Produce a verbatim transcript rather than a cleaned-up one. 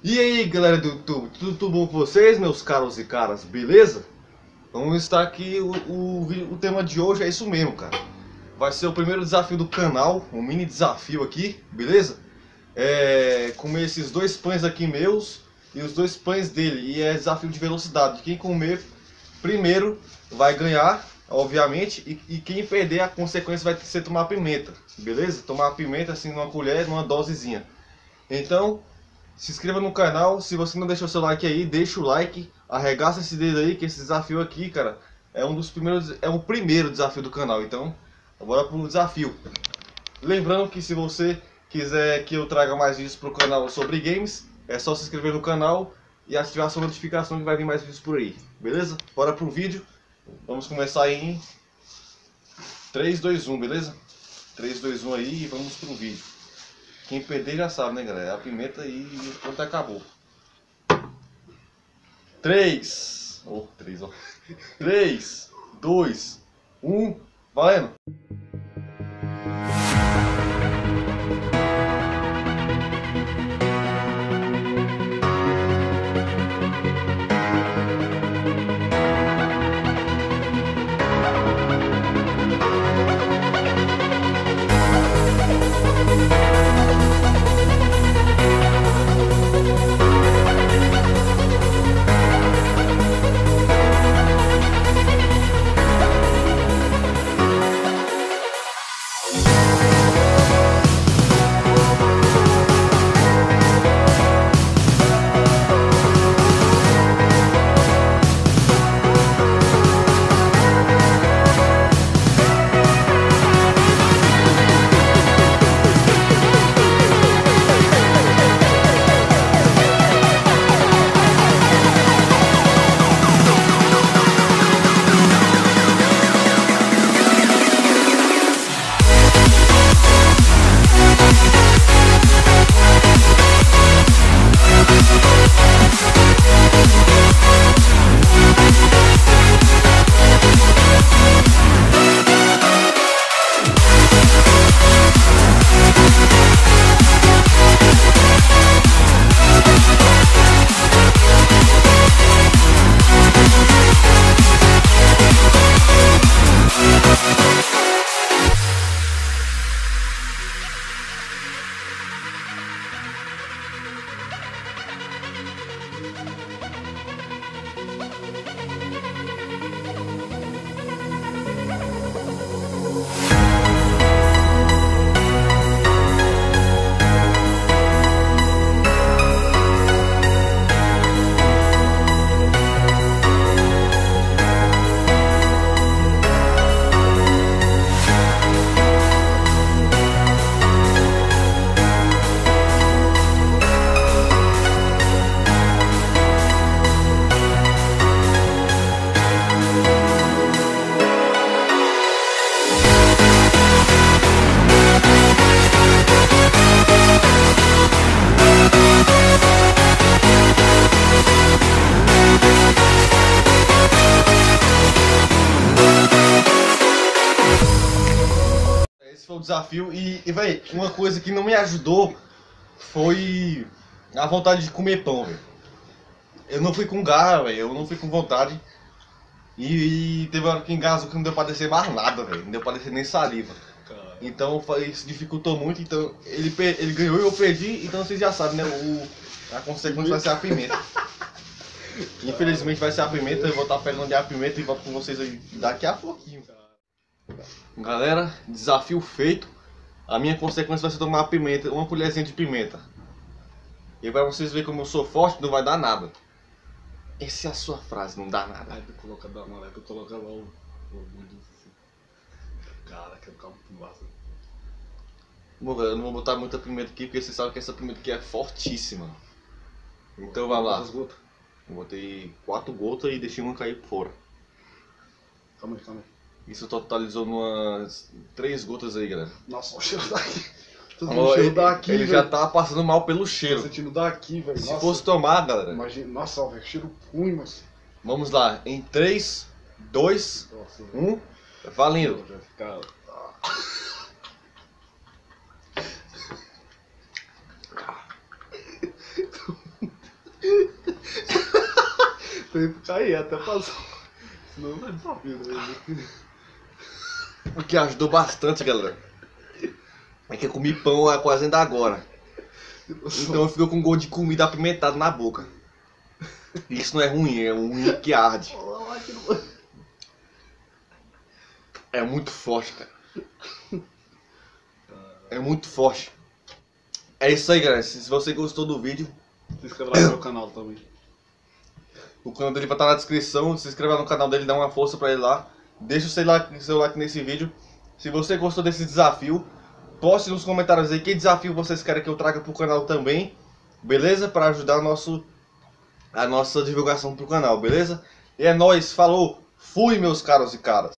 E aí, galera do YouTube, tudo, tudo bom com vocês, meus caros e caras, beleza? Vamos estar aqui, o, o, o tema de hoje é isso mesmo, cara. Vai ser o primeiro desafio do canal, um mini desafio aqui, beleza? É, comer esses dois pães aqui meus e os dois pães dele, e é desafio de velocidade. Quem comer primeiro vai ganhar, obviamente, e, e quem perder, a consequência vai ser tomar pimenta, beleza? Tomar pimenta assim numa colher, numa dosezinha. Então, se inscreva no canal, se você não deixou seu like aí, deixa o like, arregaça esse dedo aí, que esse desafio aqui, cara, é um dos primeiros, é o primeiro desafio do canal. Então, bora pro desafio. Lembrando que se você quiser que eu traga mais vídeos pro canal sobre games, é só se inscrever no canal e ativar a sua notificação que vai vir mais vídeos por aí, beleza? Bora pro vídeo, vamos começar em três, dois, um, beleza? três, dois, um aí e vamos pro vídeo. Quem perder já sabe, né, galera? A pimenta e o ponto acabou. três. Oh, três, ó. três, dois, um. Valendo! Esse foi o desafio e, e véi, uma coisa que não me ajudou foi a vontade de comer pão, velho. Eu não fui com garra, velho, eu não fui com vontade. E, e teve uma hora que engasgou que não deu pra descer mais nada, velho. Não deu pra descer nem saliva. Então isso dificultou muito, então ele, ele ganhou e eu perdi, então vocês já sabem, né? O, a consequência vai ser a pimenta. Infelizmente vai ser a pimenta, eu vou estar pegando a pimenta e volto com vocês aí daqui a pouquinho. Galera, desafio feito. A minha consequência vai ser tomar a pimenta, uma colherzinha de pimenta. E pra vocês verem como eu sou forte, não vai dar nada. Essa é a sua frase, não dá nada. Aí tu coloca da malé, tu coloca lá o... o... Cara, que é o cabo por baixo. Bom, eu não vou botar muita pimenta aqui, porque vocês sabem que essa pimenta aqui é fortíssima. Então vai lá. Quantas gotas? Eu botei quatro gotas e deixei uma cair fora. Calma aí, calma aí. Isso totalizou umas três gotas aí, galera. Nossa, o cheiro daqui. Tô sentindo Ó, o cheiro ele daqui, ele velho. já tá passando mal pelo Tô cheiro. sentindo daqui, velho. Se Nossa. fosse tomar, galera. Imagina, nossa, ó, velho, cheiro ruim, mas... Vamos lá, em três, dois, Nossa, um, valendo. vai ficar... tempo cair, até passou. Senão não é desafio, né? O que ajudou bastante, galera, é que eu comi pão é quase ainda agora. Então eu fico com gosto de comida apimentada na boca. Isso não é ruim, é ruim que arde. É muito forte, cara. É muito forte. É isso aí, galera. Se você gostou do vídeo, se inscreva lá no meu canal também. O canal dele vai estar na descrição. Se inscreva no canal dele, dá uma força pra ele lá. Deixa o seu like, seu like nesse vídeo. Se você gostou desse desafio, poste nos comentários aí que desafio vocês querem que eu traga pro canal também. Beleza? Para ajudar nosso, a nossa divulgação pro canal, beleza? E é nóis, falou, fui meus caros e caras.